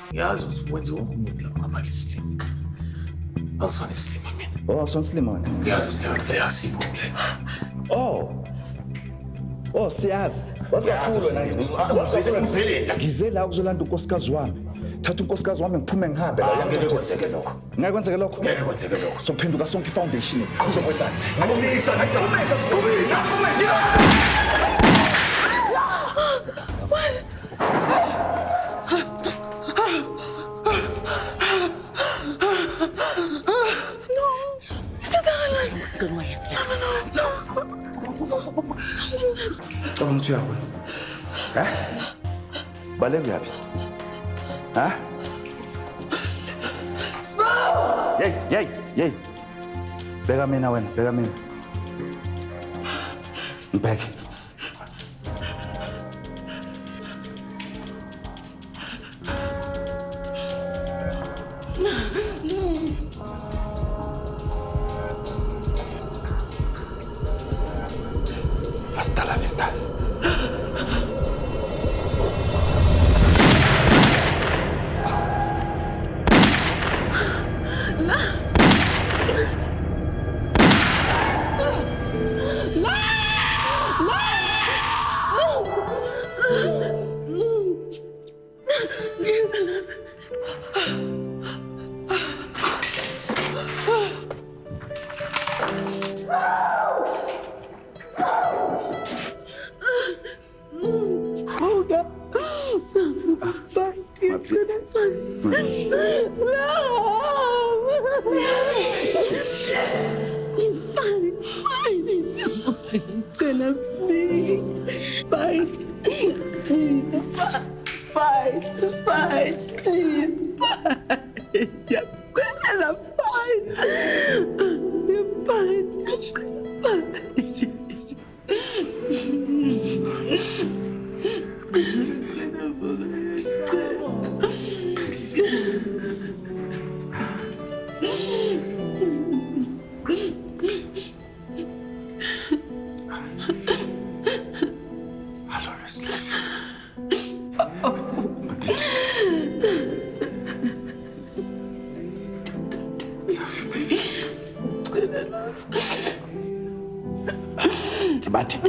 Ngiyazi ukuthi wenziwa umuntu la ngaphandle Slim. Akusona Slim mina. Oh, son Slimane. Ngiyazi ukuthi leyo play asikho play. Oh, siyazi. Wasikakhulu Ngizele. Ngize la ukuzolanda unkosikazi wami. Thatha unkosikazi wami ngiphume ngihambe la. Ngeke kwenzeke lokho. Ngeke kwenzeke lokho. Ngeke kwenzeke lokho. Sophenduka sonke ifoundation. Uzokwenzani? Ngomisa ngidumisa. Kamu mtu yako. Balengo yapi? Yey. Beka mina wena, beka mina. Mbeke. Hasta la vista. Tibate.